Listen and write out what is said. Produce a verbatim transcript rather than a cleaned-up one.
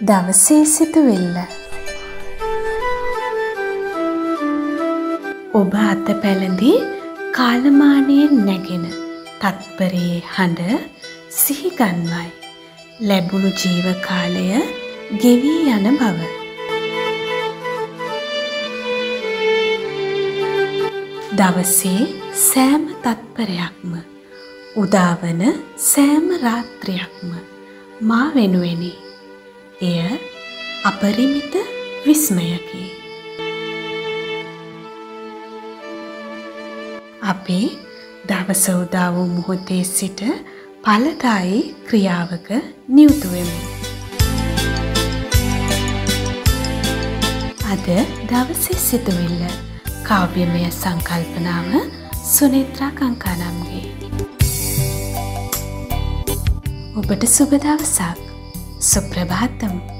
දවසේ සිතුවිල්ල. ඔබ අත පැළඳි කාලමානයෙන් නැගෙන තත්පරයේ හඬ සිහිගන්වයි. ලැබුණු ජීව කාලය ගෙවී යන බව. දවසේ සෑම තත්පරයක්ම උදාවන සෑම රාත්‍රියක්ම මා වෙනුවෙනි. එය අපරිමිත විස්මයකි. අපි දවස උදා වූ මොහොතේ සිට ඵලදායී ක්‍රියාවක නියුතු වෙමු. අද දවසේ සිතුවිල්ල කාව්‍යමය සංකල්පනාව සුනේත්‍රා කංකානම්ගේ. ඔබට සුබ දවසක්. සුප්‍රභාතම්.